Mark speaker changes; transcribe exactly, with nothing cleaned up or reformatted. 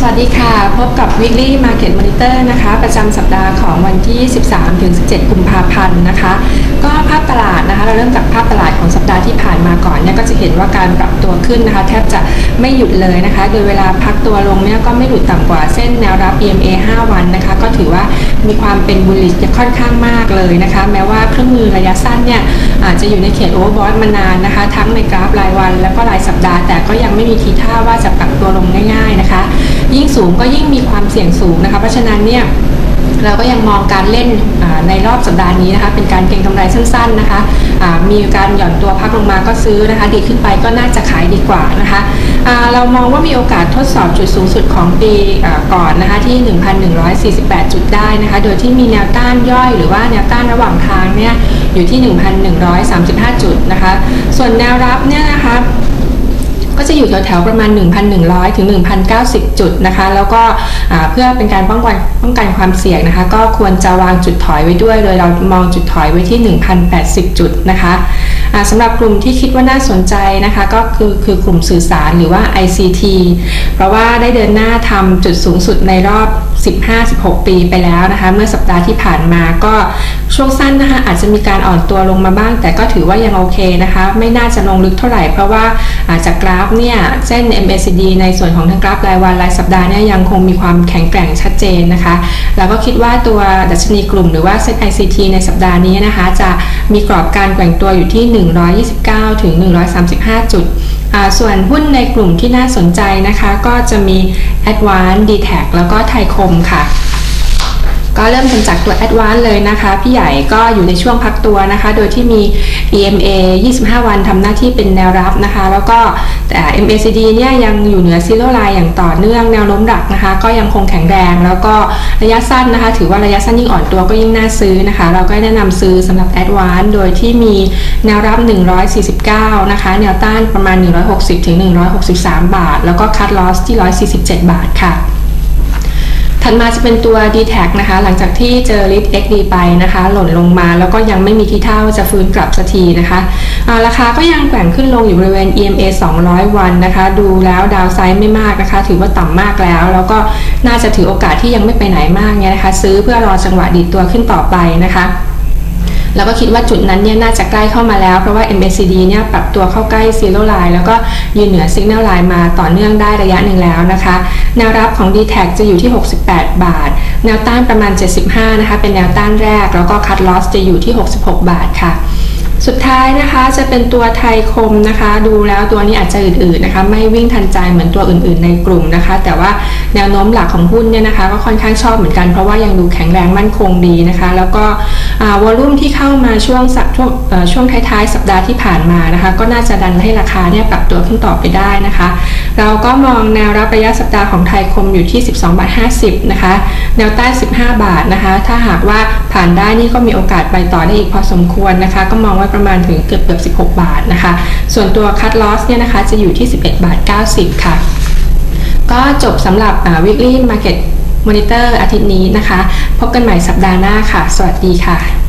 Speaker 1: วัสดีค่ะพบกับ Weekly Market Monitor นะคะประจำสัปดาห์ของวันที่ สิบสามถึงสิบเจ็ด กุมภาพันธ์นะคะก็ภาพตลาดนะคะเราเริ่มจากภาพตลาดของสัปดาห์ที่ผ่านมาก่อนเนี่ยก็จะเห็นว่าการปรับตัวขึ้นนะคะแทบจะไม่หยุดเลยนะคะโดยเวลาพักตัวลงเนี่ยก็ไม่หลุดต่ำกว่าเส้นแนวรับ อี เอ็ม เอ ห้า วันนะคะก็ถือว่ามีความเป็นบูลลิชค่อนข้างมากเลยนะคะแม้ว่าเครื่องมือระยะสั้นเนี่ยอาจจะอยู่ในเขตโอเวอร์บอทมานานนะคะทั้งในกราฟรายวันแล้วก็รายสัปดาห์แต่ก็ยังไม่มีทีท่าว่าจะปรับตัวลงง่ายๆนะคะยิ่งสูงก็ยิ่งมีความเสี่ยงสูงนะคะเพราะฉะนั้นเนี่ยเราก็ยังมองการเล่นในรอบสัปดาห์นี้นะคะเป็นการเก็งกำไรสั้นๆนะคะมีการหย่อนตัวพักลงมาก็ซื้อนะคะดีขึ้นไปก็น่าจะขายดีกว่านะคะเรามองว่ามีโอกาสทดสอบจุดสูงสุดของปีก่อนนะคะที่ หนึ่งพันหนึ่งร้อยสี่สิบแปด จุดได้นะคะโดยที่มีแนวต้านย่อยหรือว่าแนวต้านระหว่างทางเนี่ยอยู่ที่ หนึ่งพันหนึ่งร้อยสามสิบห้า จุดนะคะส่วนแนวรับเนี่ยนะคะก็จะอยู่แถวๆประมาณ หนึ่งพันหนึ่งร้อย ถึง หนึ่งพันเก้าสิบ จุดนะคะแล้วก็เพื่อเป็นการป้องกันป้องกันความเสี่ยงนะคะก็ควรจะวางจุดถอยไว้ด้วยโดยเรามองจุดถอยไว้ที่ หนึ่งพันแปดสิบ จุดนะคะสำหรับกลุ่มที่คิดว่าน่าสนใจนะคะก็คือคือกลุ่มสื่อสารหรือว่า ไอ ซี ที เพราะว่าได้เดินหน้าทำจุดสูงสุดในรอบ สิบห้า สิบหก ปีไปแล้วนะคะเมื่อสัปดาห์ที่ผ่านมาก็ช่วงสั้นนะคะอาจจะมีการอ่อนตัวลงมาบ้างแต่ก็ถือว่ายังโอเคนะคะไม่น่าจะลงลึกเท่าไหร่เพราะว่าจากกราฟเนี่ยเส้น เอ็ม เอ ซี ดี ในส่วนของทั้งกราฟรายวันรายสัปดาห์เนี่ยยังคงมีความแข็งแกร่งชัดเจนนะคะแล้วก็คิดว่าตัวดัชนีกลุ่มหรือว่าเซ็ต ไอ ซี ที ในสัปดาห์นี้นะคะจะมีกรอบการแกว่งตัวอยู่ที่หนึ่งร้อยยี่สิบเก้าถึงหนึ่งร้อยสามสิบห้า จุดส่วนหุ้นในกลุ่มที่น่าสนใจนะคะก็จะมี Advance ดี แท็ก แล้วก็ไทยคมค่ะก็เริ่มกันจากตัว Advance เลยนะคะพี่ใหญ่ก็อยู่ในช่วงพักตัวนะคะโดยที่มี อี เอ็ม เอ ยี่สิบห้า วันทำหน้าที่เป็นแนวรับนะคะแล้วก็แต่ เอ็ม เอ ซี ดี เนี่ยยังอยู่เหนือ Zero Line อย่างต่อเนื่องแนวโน้มหลักนะคะก็ยังคงแข็งแรงแล้วก็ระยะสั้นนะคะถือว่าระยะสั้นยิ่งอ่อนตัวก็ยิ่งน่าซื้อนะคะเราก็แนะนำซื้อสำหรับ Advance โดยที่มีแนวรับหนึ่งร้อยสี่สิบเก้านะคะแนวต้านประมาณหนึ่งร้อยหกสิบถึงหนึ่งร้อยหกสิบสาม บาทแล้วก็ Cut Loss ที่หนึ่งร้อยสี่สิบเจ็ด บาทค่ะถัดมาจะเป็นตัว ดี แท็ก นะคะหลังจากที่เจอ ลิท เอ็กซ์ ดี ไปนะคะหล่นลงมาแล้วก็ยังไม่มีทีท่าว่าจะฟื้นกลับสักทีนะคะราคาก็ยังแกว่งขึ้นลงอยู่บริเวณ อี เอ็ม เอ สองร้อย วันนะคะดูแล้วดาวไซด์ไม่มากนะคะถือว่าต่ำมากแล้วแล้วก็น่าจะถือโอกาสที่ยังไม่ไปไหนมากเนี่ยนะคะซื้อเพื่อรอจังหวะดีดตัวขึ้นต่อไปนะคะแล้วก็คิดว่าจุดนั้นเนี่ยน่าจะใกล้เข้ามาแล้วเพราะว่า เอ็ม เอ ซี ดี เนี่ยปรับตัวเข้าใกล้ Zero Line แล้วก็ยืนเหนือ Signal Line มาต่อเนื่องได้ระยะหนึ่งแล้วนะคะแนวรับของ ดี แท็ก จะอยู่ที่หกสิบแปด บาทแนวต้านประมาณเจ็ดสิบห้านะคะเป็นแนวต้านแรกแล้วก็ Cut Loss จะอยู่ที่หกสิบหก บาทค่ะสุดท้ายนะคะจะเป็นตัวไทยคมนะคะดูแล้วตัวนี้อาจจะอืดๆนะคะไม่วิ่งทันใจเหมือนตัวอื่นๆในกลุ่มนะคะแต่ว่าแนวโน้มหลักของหุ้นเนี่ยนะคะก็ค่อนข้างชอบเหมือนกันเพราะว่ายังดูแข็งแรงมั่นคงดีนะคะแล้วก็วอลุ่มที่เข้ามาช่วงช่วงช่วงท้ายๆสัปดาห์ที่ผ่านมานะคะก็น่าจะดันให้ราคาเนี่ยปรับตัวขึ้นต่อไปได้นะคะเราก็มองแนวรับระยะสัปดาห์ของไทยคมอยู่ที่สิบสองบาทห้าสิบนะคะแนวต้านสิบห้าบาทนะคะถ้าหากว่าผ่านได้นี่ก็มีโอกาสไปต่อได้อีกพอสมควรนะคะก็มองว่าประมาณถึงเกือบเกือบสิบหกบาทนะคะส่วนตัว Cut Loss เนี่ยนะคะจะอยู่ที่สิบเอ็ดบาทเก้าสิบค่ะก็จบสำหรับ Weekly Market Monitor อาทิตย์นี้นะคะพบกันใหม่สัปดาห์หน้าค่ะสวัสดีค่ะ